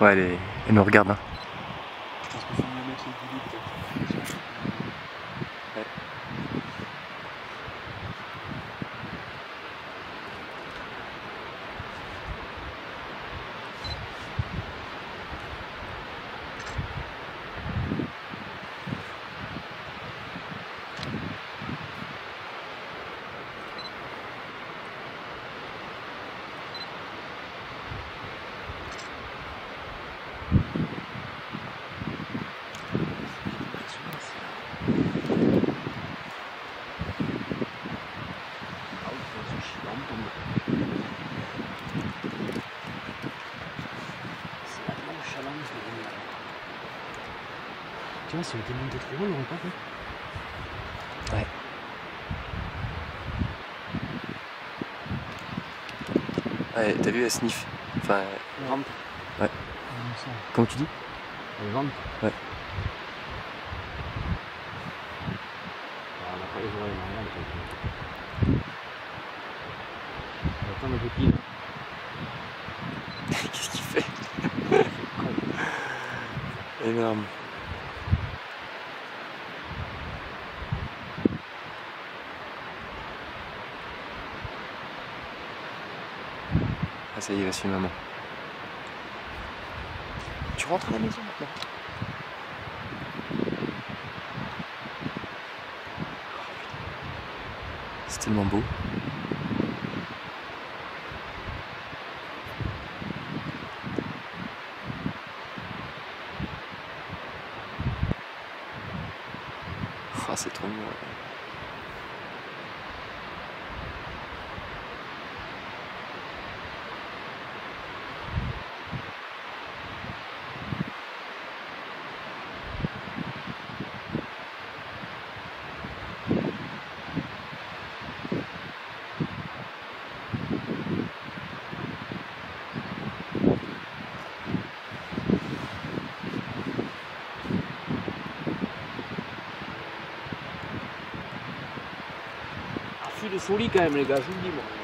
Ouais, elle me regarde. Hein. Je pense qu'il faut mieux mettre les goulets peut-être. Ouais. C'est la nonchalance de l'homme. Tu vois, si on était monté trop haut, on l'aurait pas fait. Ouais. Ouais, t'as vu, elle sniff. Enfin, Rampe. ouais. Comment tu dis? Elle rampe. Ouais. On n'a pas les oreilles normales. Attends le petit. Qu'est-ce qu'il fait? Énorme. Ah ça y est, il va suivre maman. Tu rentres à la maison maintenant? C'est tellement beau. Ah, c'est trop mignon. Ah, je suis de folie quand même les gars, je vous le dis moi.